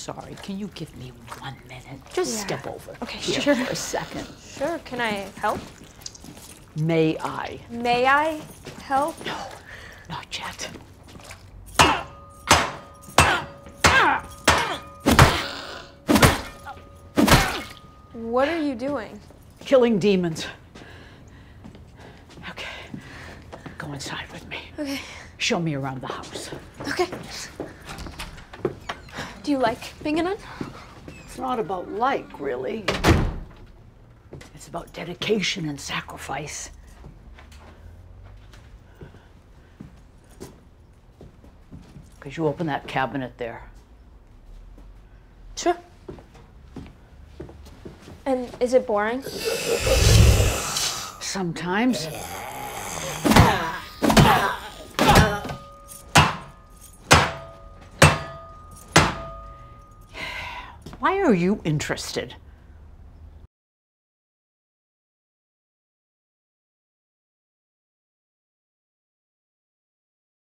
sorry. Can you give me 1 minute? Just step over here sure. for a second. Sure, can I help? May I? May I help? No, not yet. What are you doing? Killing demons. Okay, go inside with me. Okay. Show me around the house. Okay. Do you like being a nun? It's not about like, really. It's about dedication and sacrifice. Could you open that cabinet there? Sure. And is it boring? Sometimes. Why are you interested?